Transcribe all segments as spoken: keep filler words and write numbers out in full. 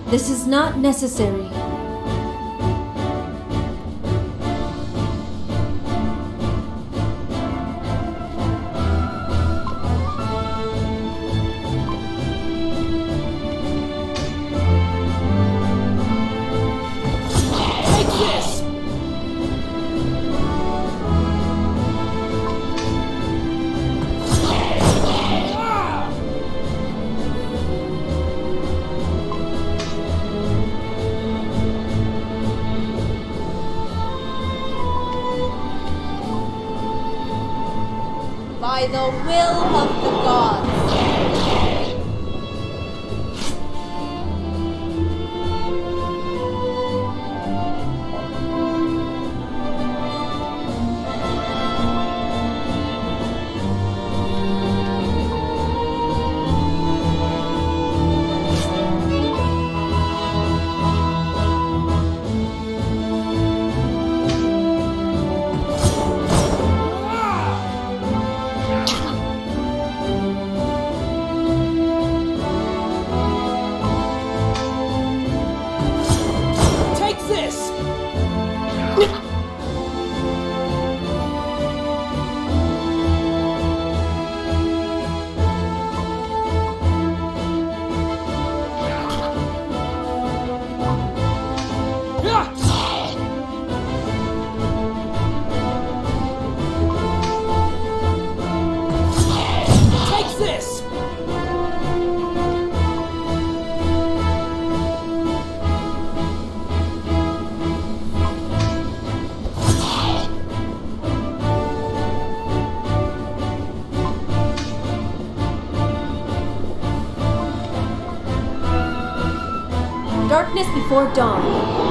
This is not necessary. By the will of the gods. Darkness before dawn.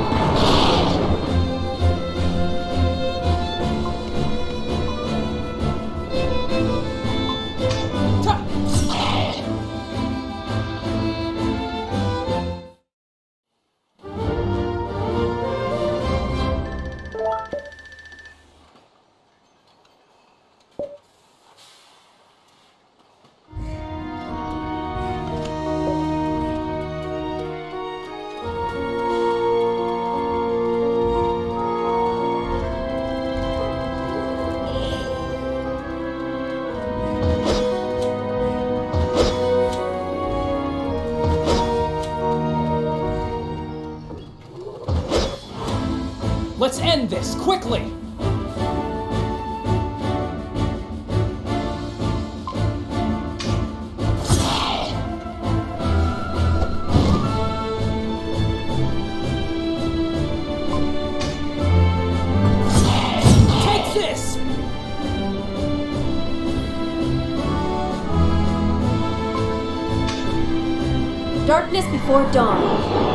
Let's end this, quickly! Take this! Darkness before dawn.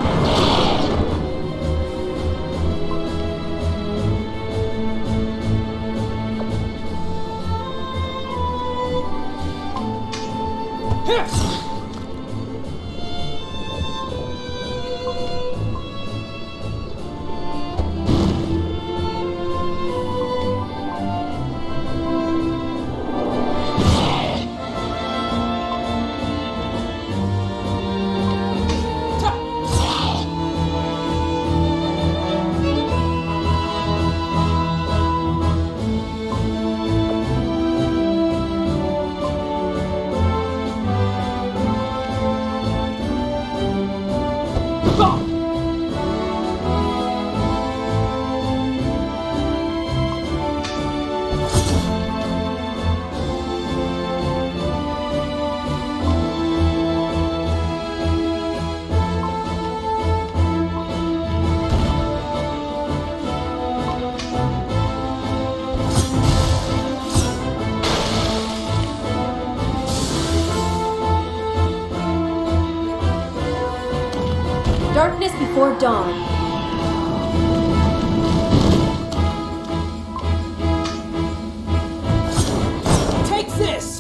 Darkness before dawn. Take this!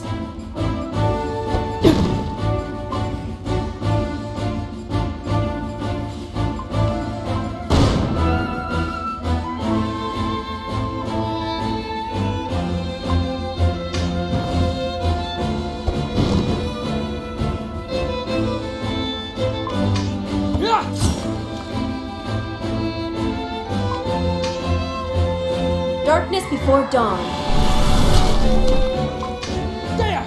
Darkness before dawn. There!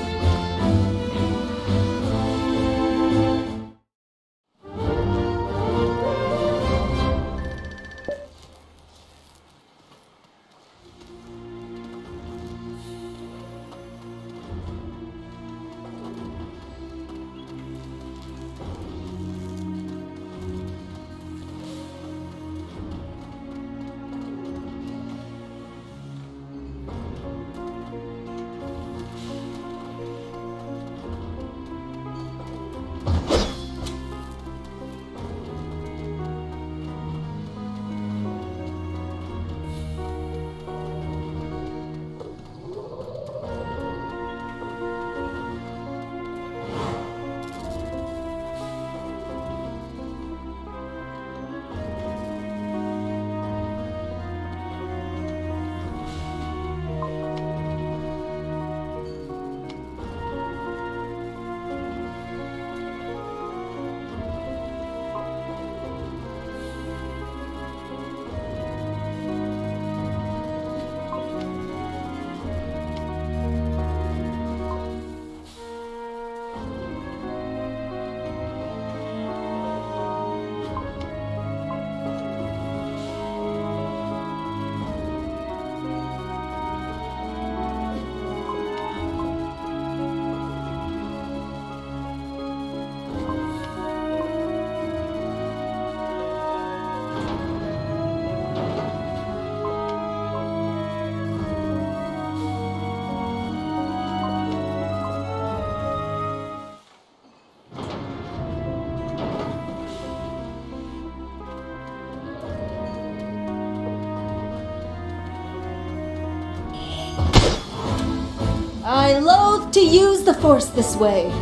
I loathe to use the Force this way.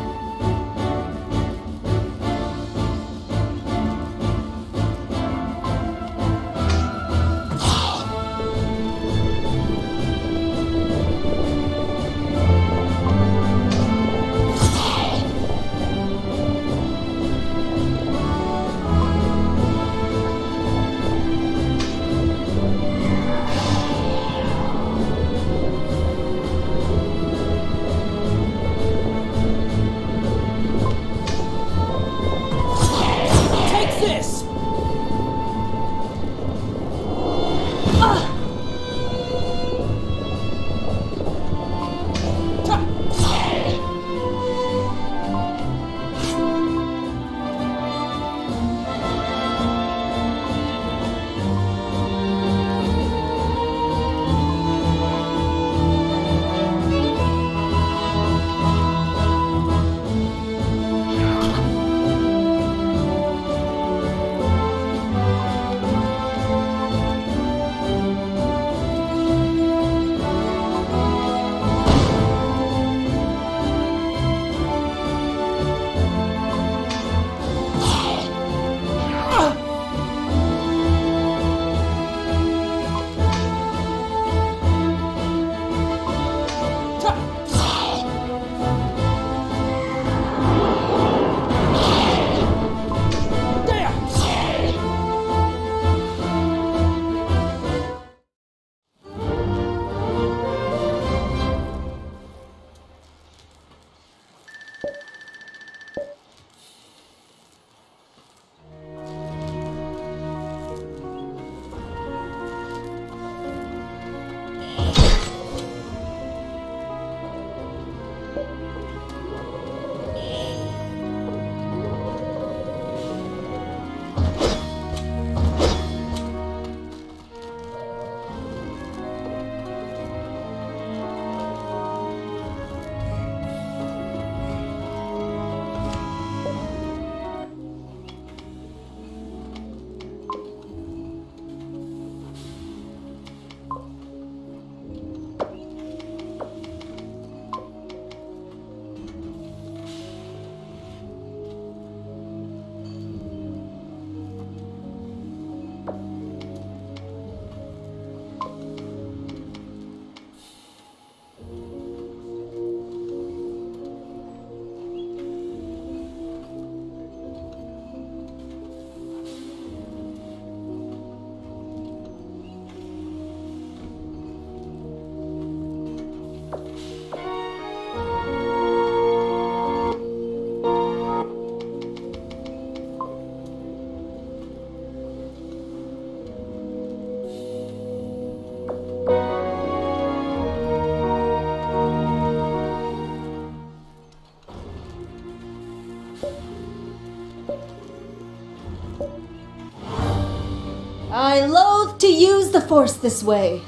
use the Force this way.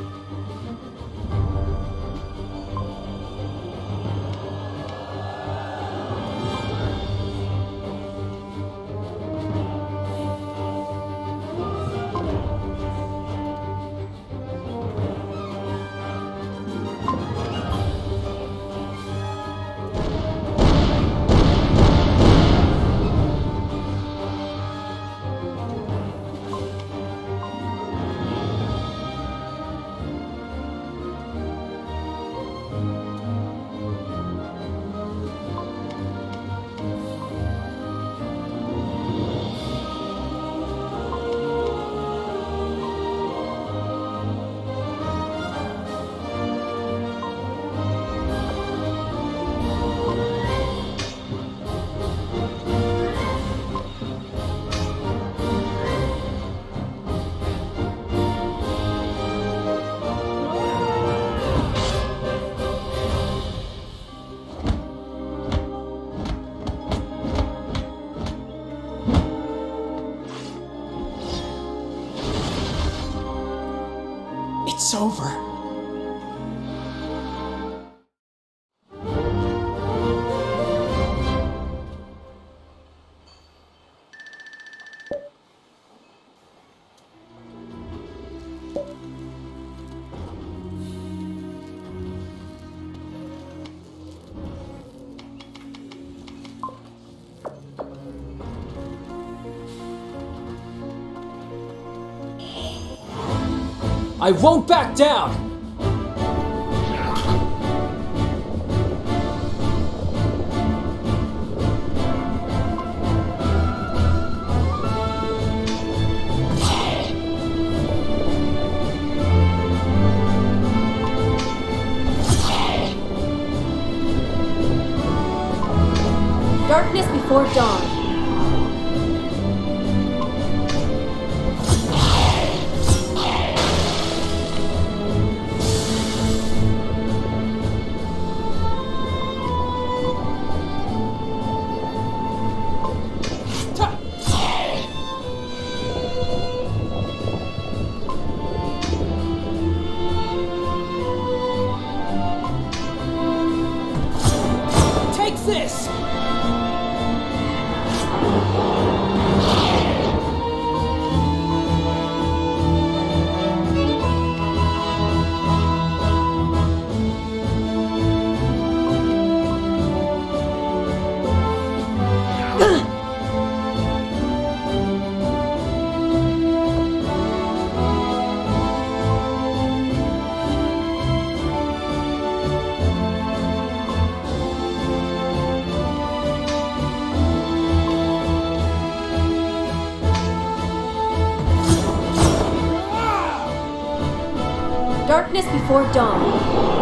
It's over. I won't back down! Darkness before dawn. This! Darkness before dawn.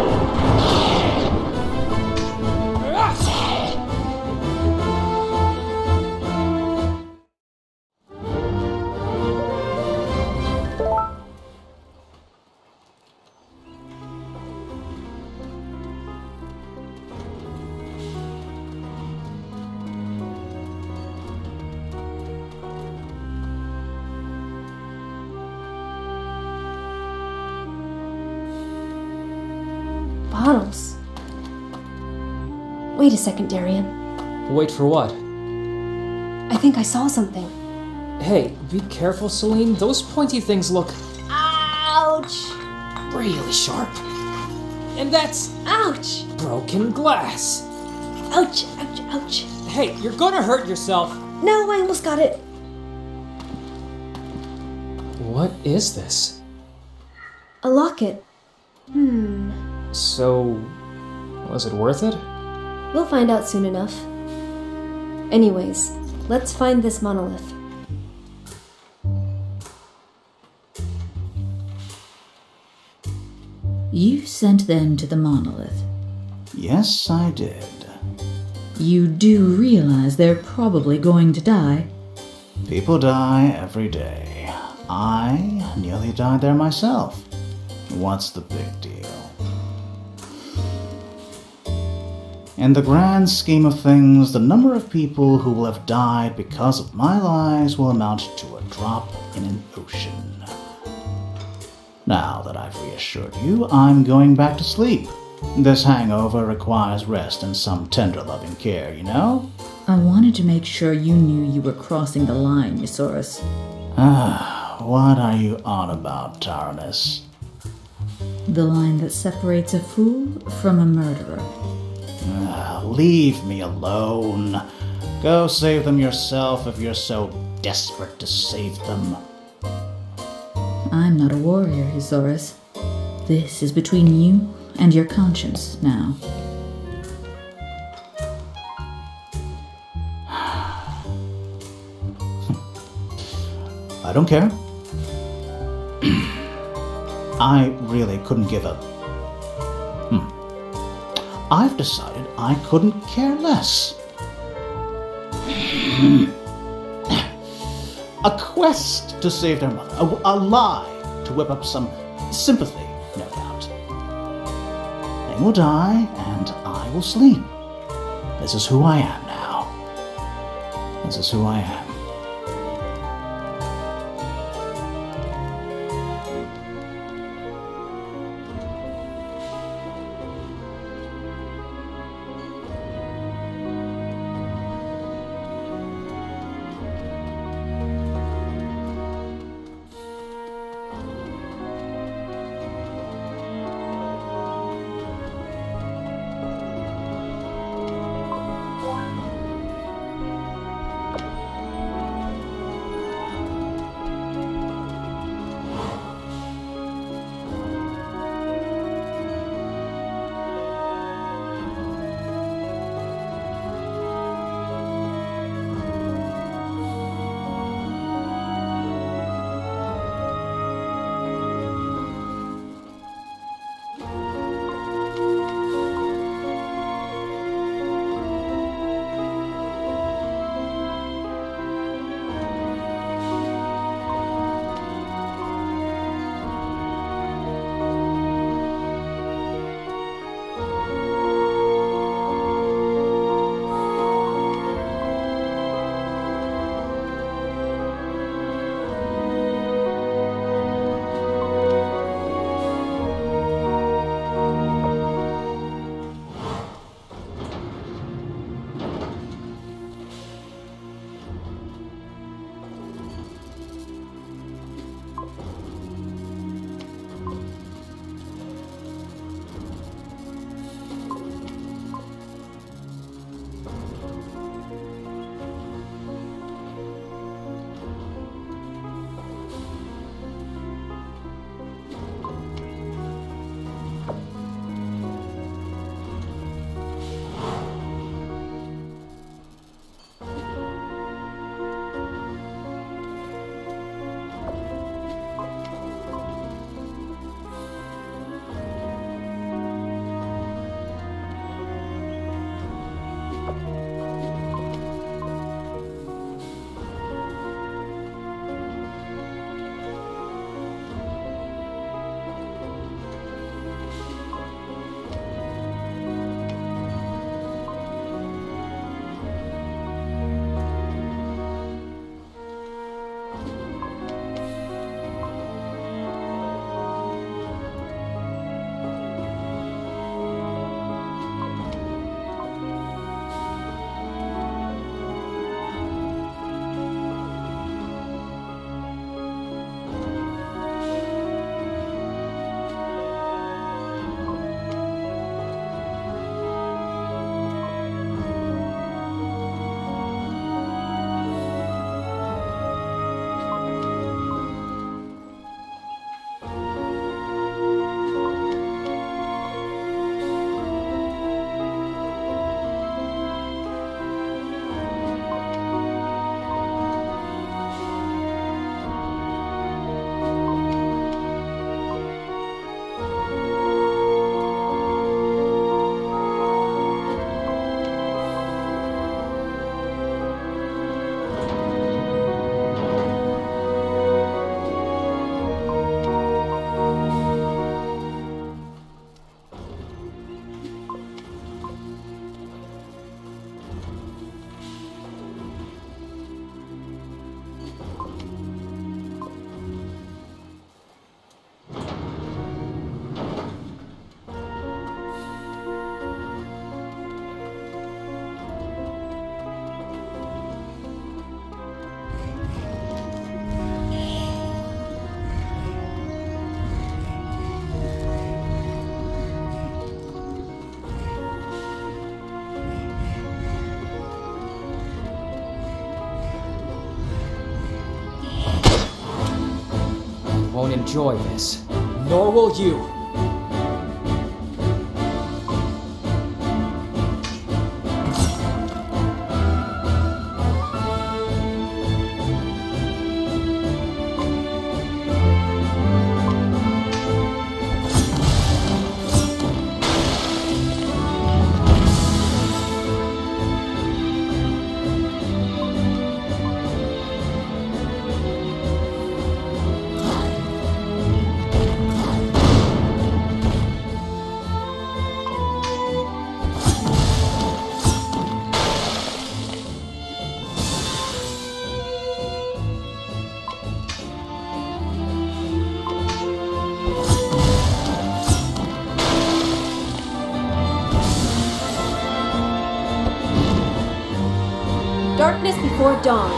Bottles. Wait a second, Darian. Wait for what? I think I saw something. Hey, be careful, Celine. Those pointy things look Ouch! really sharp. And that's Ouch! broken glass. Ouch, ouch, ouch. Hey, you're gonna hurt yourself. No, I almost got it. What is this? A locket. Hmm. So, was it worth it? We'll find out soon enough. Anyways, let's find this monolith. You sent them to the monolith. Yes, I did. You do realize they're probably going to die. People die every day. I nearly died there myself. What's the big deal? In the grand scheme of things, the number of people who will have died because of my lies will amount to a drop in an ocean. Now that I've reassured you, I'm going back to sleep. This hangover requires rest and some tender loving care, you know? I wanted to make sure you knew you were crossing the line, Eusaurus. Ah, what are you on about, Taranis? The line that separates a fool from a murderer. Ah, leave me alone. Go save them yourself if you're so desperate to save them. I'm not a warrior, Eusaurus. This is between you and your conscience now. I don't care. I really couldn't give a... Hmm. I've decided I couldn't care less. A quest to save their mother. A, a lie to whip up some sympathy, no doubt. They will die, and I will sleep. This is who I am now. This is who I am. won't enjoy this. Nor will you. Darkness before dawn.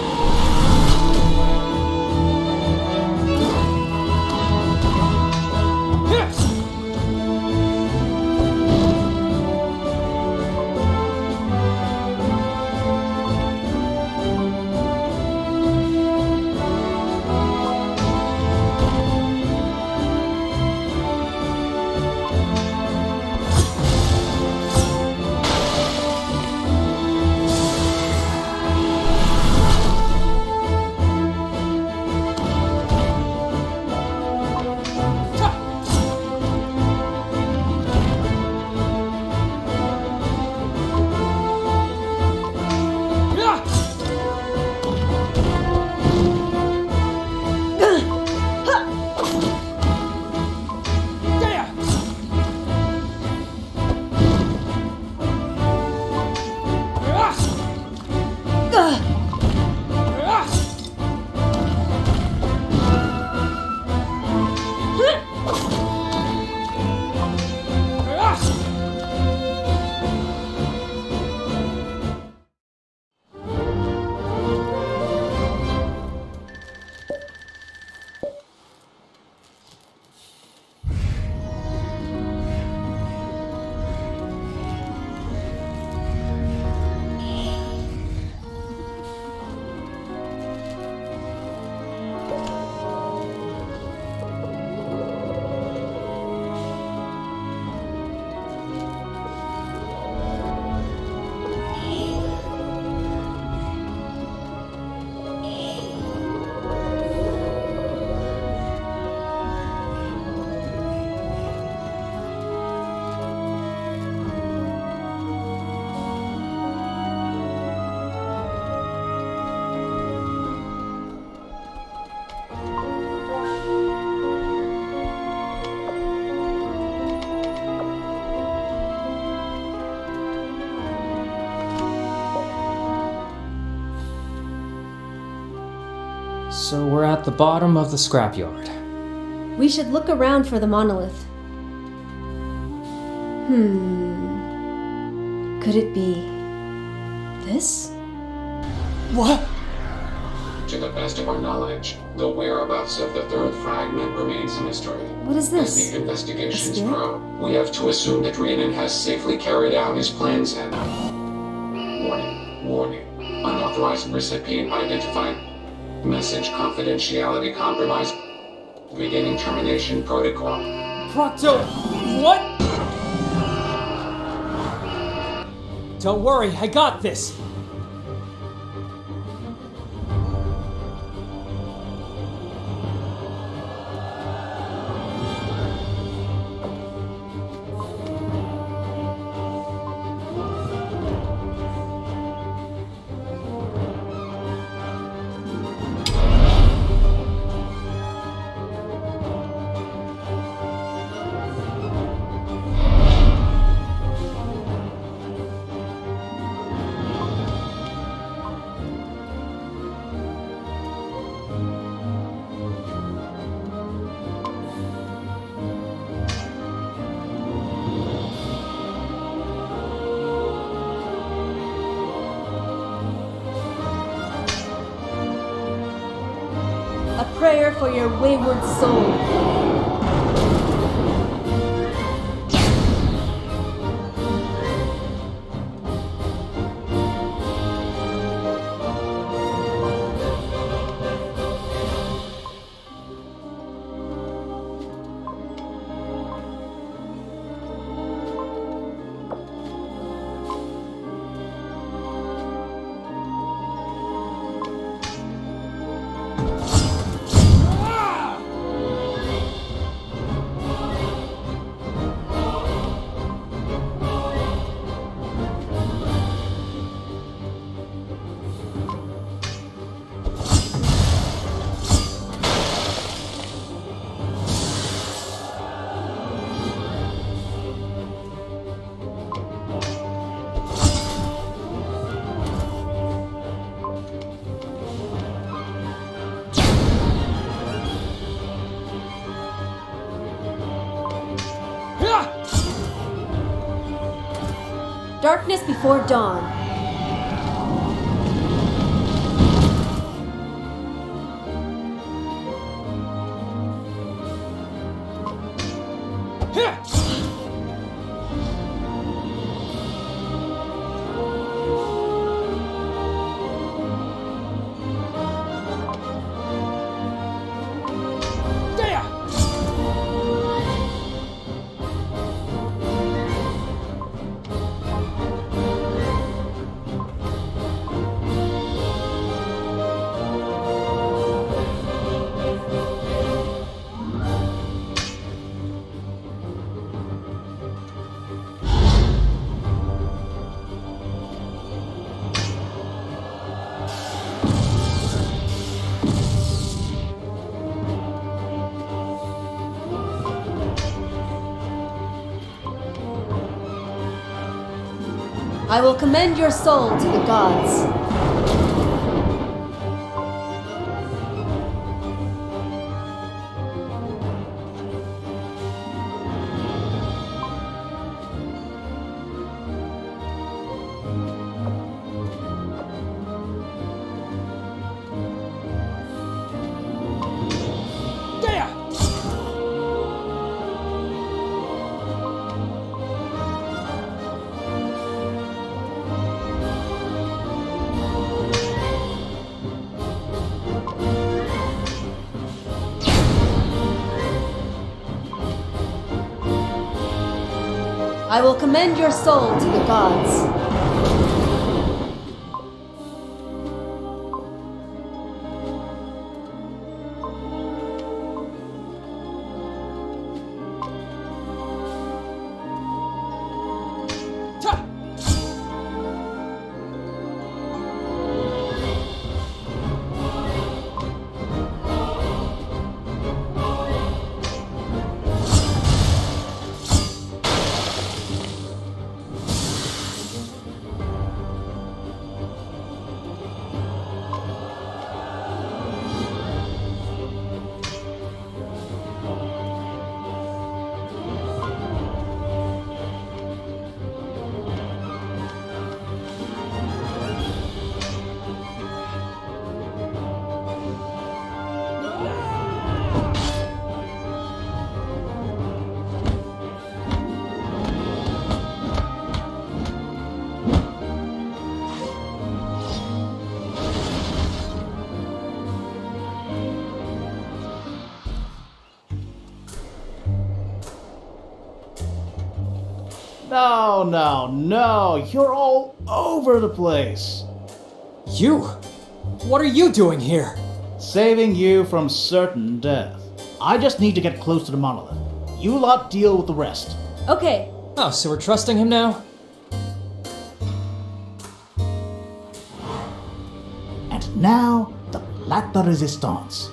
So we're at the bottom of the scrapyard. We should look around for the monolith. Hmm. Could it be this? What? To the best of our knowledge, the whereabouts of the third fragment remains a mystery. What is this? As the investigations A grow, we have to assume that Raiden has safely carried out his plans and... Warning, warning. Unauthorized recipient identified. Message confidentiality compromised. Beginning termination protocol. Proto... What? Don't worry, I got this! A prayer for your wayward soul. Darkness before dawn. I will commend your soul to the gods. I will commend your soul to the gods. No, no, no, you're all over the place. You? What are you doing here? Saving you from certain death. I just need to get close to the monolith. You lot deal with the rest. Okay. Oh, so we're trusting him now? And now, the Plata Resistance.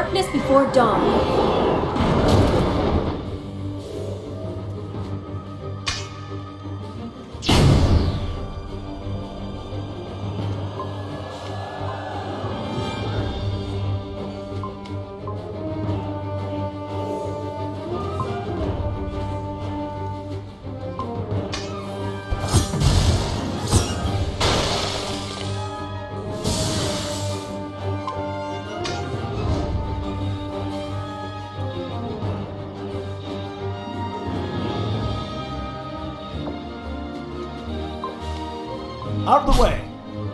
darkness before dawn. Out of the way!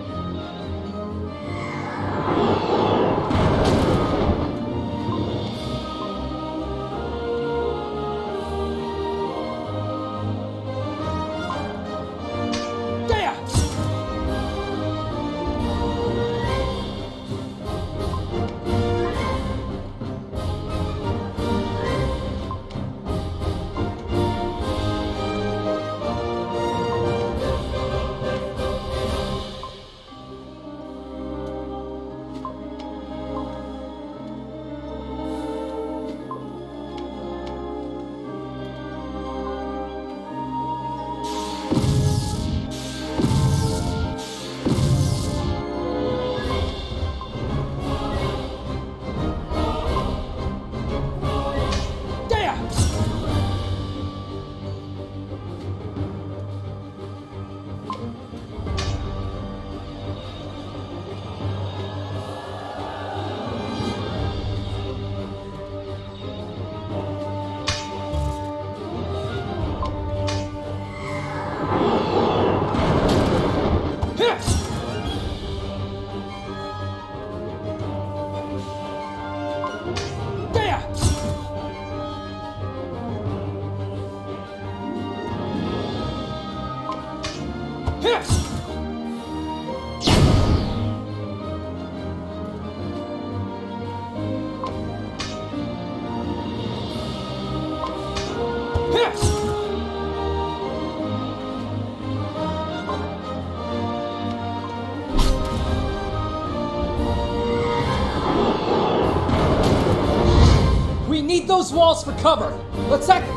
We need those walls for cover! Let's act...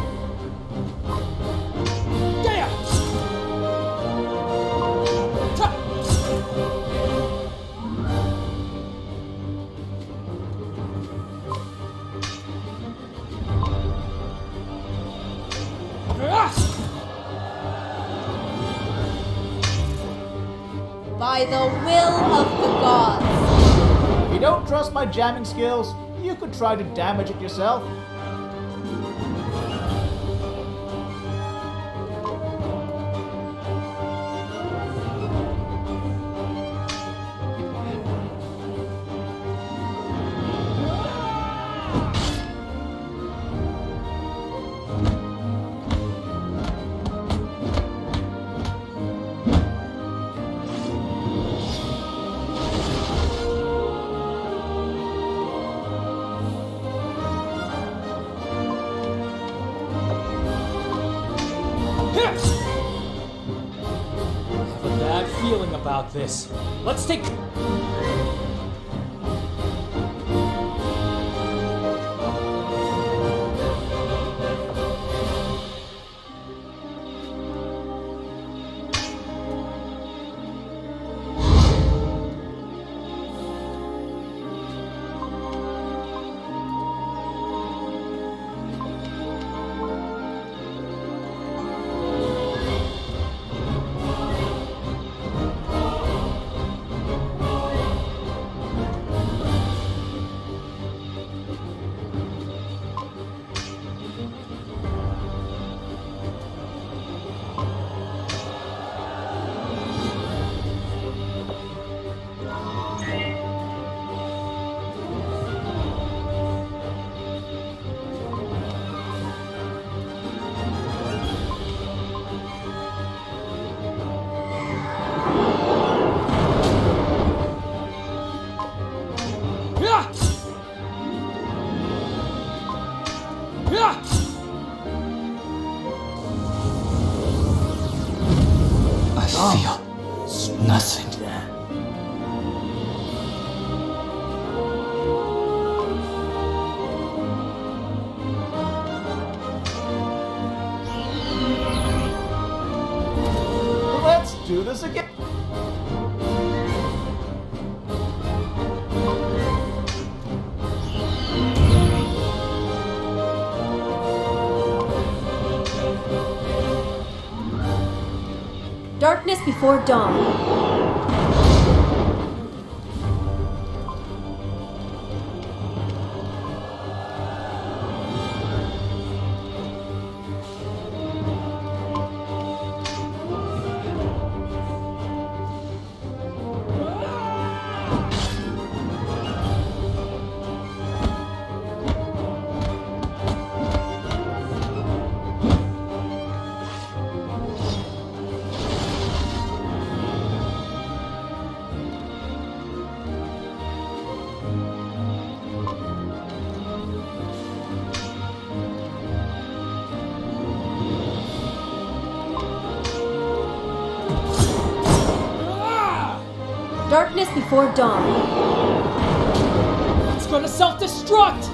Damn! Ta- Ah! By the will of the gods. If you don't trust my jamming skills, you could try to damage it yourself. I have a bad feeling about this. Let's take... this again. Darkness before dawn. Darkness before dawn. It's gonna self-destruct!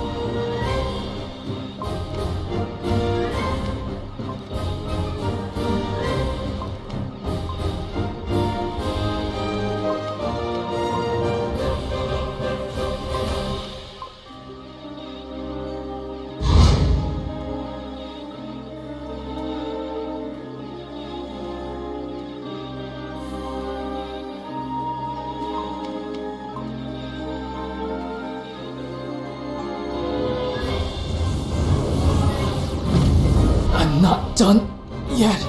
I'm not done yet.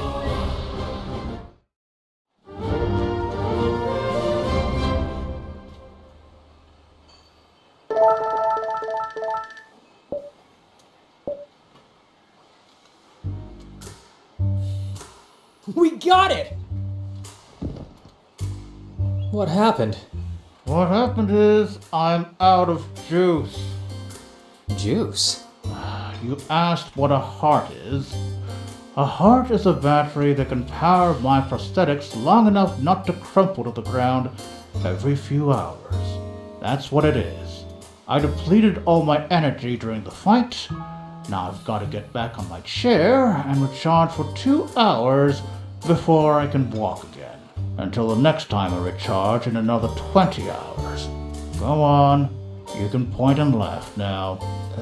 We got it! What happened? What happened is, I'm out of juice. Juice? You asked what a heart is. A heart is a battery that can power my prosthetics long enough not to crumple to the ground every few hours. That's what it is. I depleted all my energy during the fight. Now I've got to get back on my chair and recharge for two hours before I can walk again. Until the next time I recharge in another twenty hours. Go on. You can point and laugh now.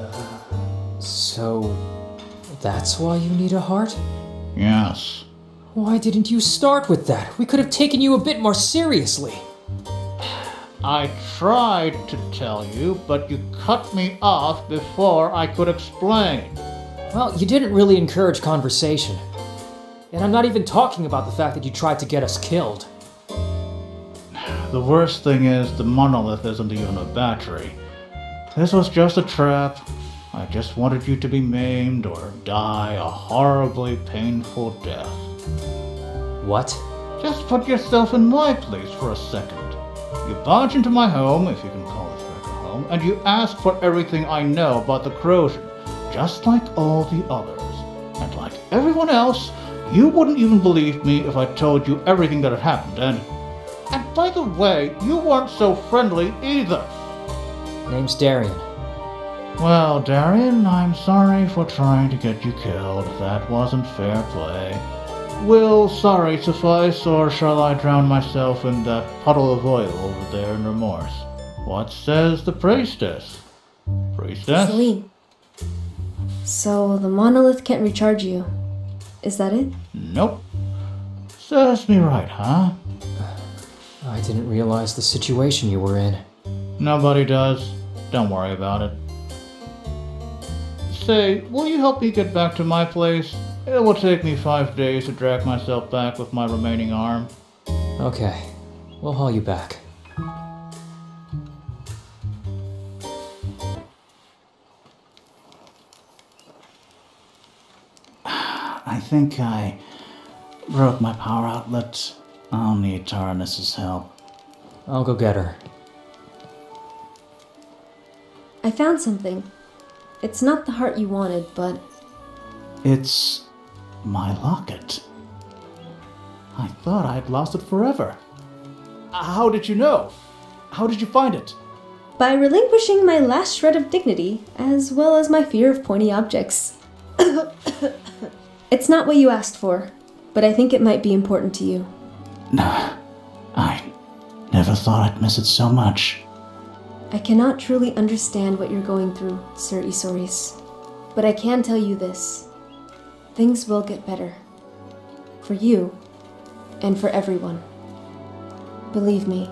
So, that's why you need a heart? Yes. Why didn't you start with that? We could have taken you a bit more seriously. I tried to tell you, but you cut me off before I could explain. Well, you didn't really encourage conversation. And I'm not even talking about the fact that you tried to get us killed. The worst thing is, the monolith isn't even a battery. This was just a trap. I just wanted you to be maimed or die a horribly painful death. What? Just put yourself in my place for a second. You barge into my home, if you can call this back a home, and you ask for everything I know about the corrosion, just like all the others. And like everyone else, you wouldn't even believe me if I told you everything that had happened, and... And by the way, you weren't so friendly either. Name's Darian. Well, Darian, I'm sorry for trying to get you killed. That wasn't fair play. Will sorry suffice, or shall I drown myself in that puddle of oil over there in remorse? What says the priestess? Priestess? Celine. So the monolith can't recharge you. Is that it? Nope. Serves me right, huh? I didn't realize the situation you were in. Nobody does. Don't worry about it. Say, will you help me get back to my place? It will take me five days to drag myself back with my remaining arm. Okay, we'll haul you back. I think I broke my power outlet. I'll need Taranis' help. I'll go get her. I found something. It's not the heart you wanted, but... It's my locket. I thought I'd lost it forever. How did you know? How did you find it? By relinquishing my last shred of dignity, as well as my fear of pointy objects. It's not what you asked for, but I think it might be important to you. Nah, I never thought I'd miss it so much. I cannot truly understand what you're going through, Sir Isoris. But I can tell you this. Things will get better. For you, and for everyone. Believe me.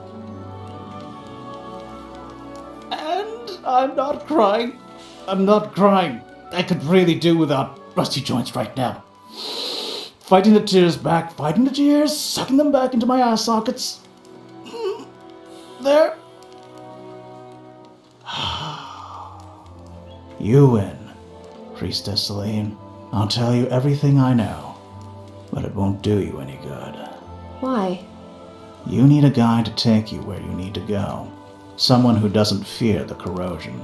And I'm not crying. I'm not crying. I could really do without rusty joints right now. Fighting the tears back, fighting the tears, sucking them back into my eye sockets. Mm, there. You win, Priestess Selene. I'll tell you everything I know, but it won't do you any good. Why? You need a guide to take you where you need to go. Someone who doesn't fear the corrosion.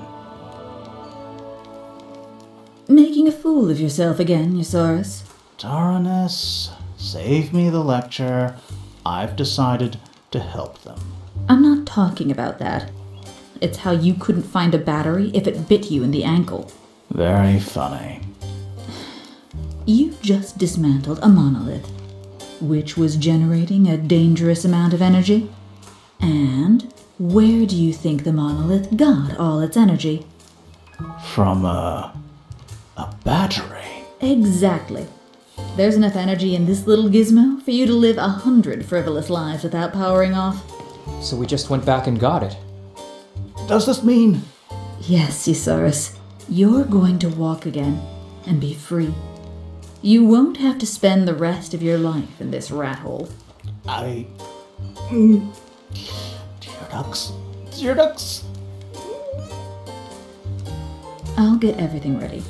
Making a fool of yourself again, Eusaurus. Taranis, save me the lecture. I've decided to help them. I'm not talking about that. It's how you couldn't find a battery if it bit you in the ankle. Very funny. You just dismantled a monolith, which was generating a dangerous amount of energy. And where do you think the monolith got all its energy? From a... a battery. Exactly. There's enough energy in this little gizmo for you to live a hundred frivolous lives without powering off. So we just went back and got it. Does this mean... Yes, Eusaurus. You're going to walk again and be free. You won't have to spend the rest of your life in this rat hole. I... Mm. Dear ducks. Dear ducks. I'll get everything ready.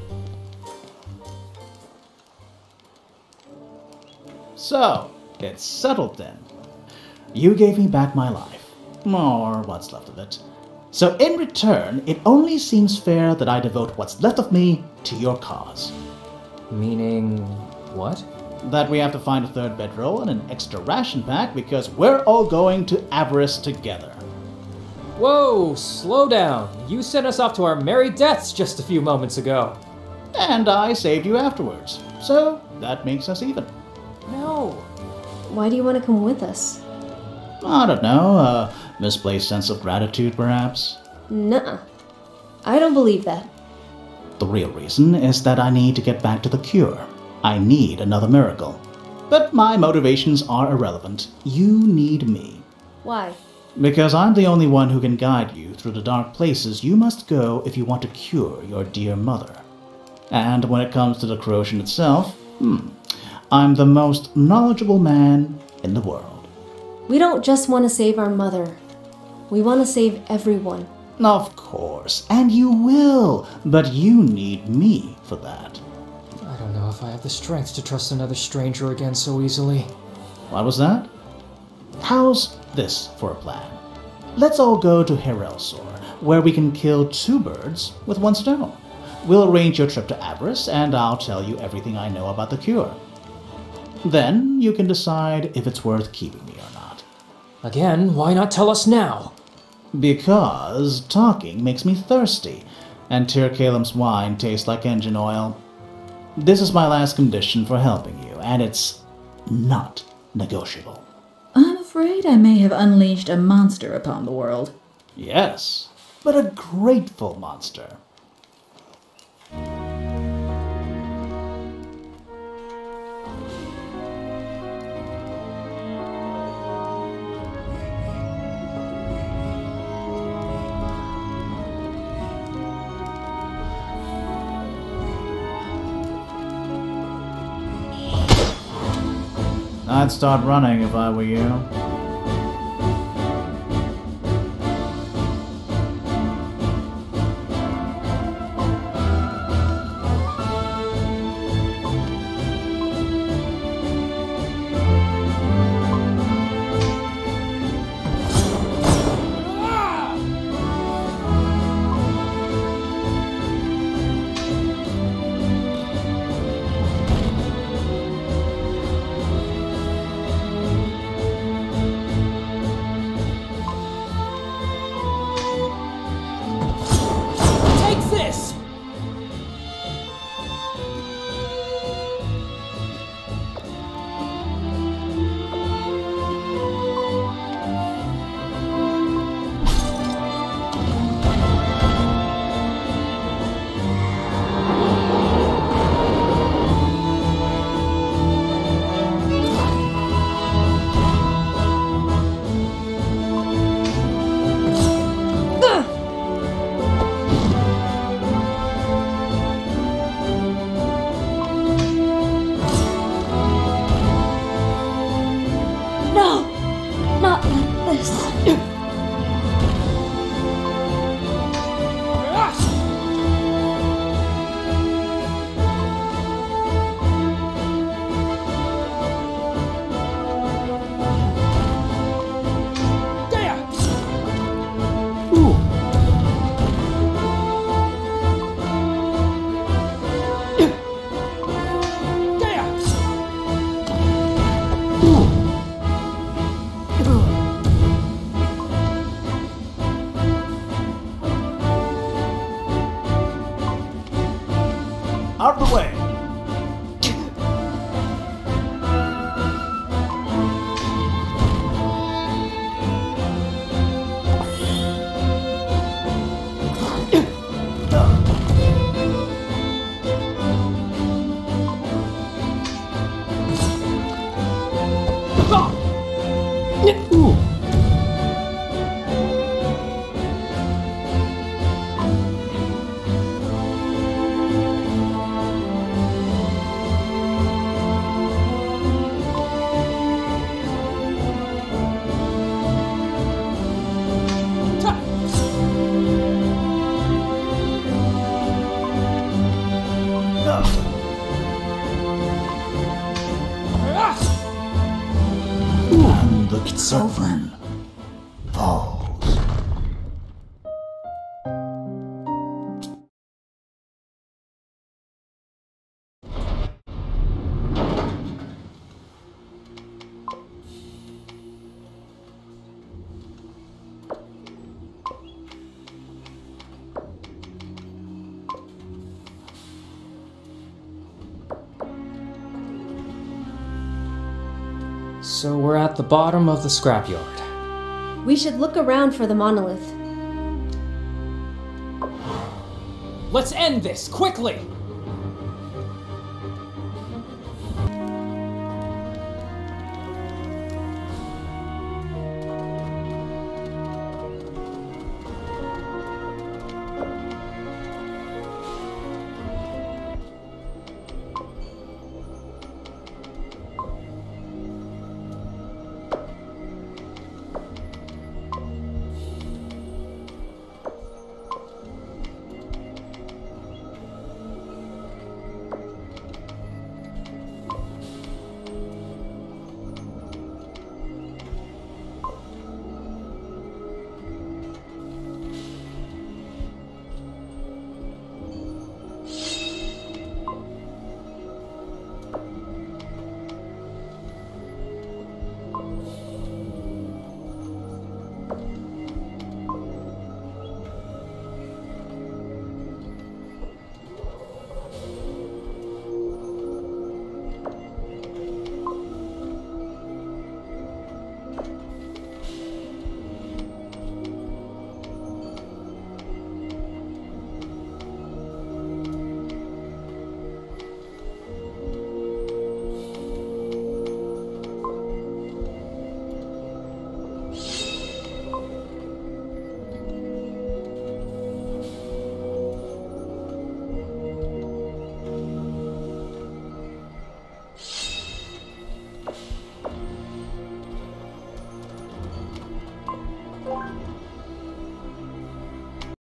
So, it's settled then. You gave me back my life. Or what's left of it. So in return, it only seems fair that I devote what's left of me to your cause. Meaning what? That we have to find a third bedroll and an extra ration pack because we're all going to Avarice together. Whoa, slow down. You sent us off to our merry deaths just a few moments ago. And I saved you afterwards. So that makes us even. No. Why do you want to come with us? I don't know, a misplaced sense of gratitude perhaps? Nuh-uh. I don't believe that. The real reason is that I need to get back to the cure. I need another miracle. But my motivations are irrelevant. You need me. Why? Because I'm the only one who can guide you through the dark places you must go if you want to cure your dear mother. And when it comes to the corrosion itself, hmm, I'm the most knowledgeable man in the world. We don't just want to save our mother. We want to save everyone. Of course, and you will, but you need me for that. I don't know if I have the strength to trust another stranger again so easily. What was that? How's this for a plan? Let's all go to Herelsor, where we can kill two birds with one stone. We'll arrange your trip to Avarice, and I'll tell you everything I know about the cure. Then you can decide if it's worth keeping me or not. Again, why not tell us now? Because talking makes me thirsty, and Tir Kalem's wine tastes like engine oil. This is my last condition for helping you, and it's not negotiable. I'm afraid I may have unleashed a monster upon the world. Yes, but a grateful monster. I'd start running if I were you. Out of the way! And the Sovereign falls. So we're at the bottom of the scrapyard. We should look around for the monolith. Let's end this, quickly!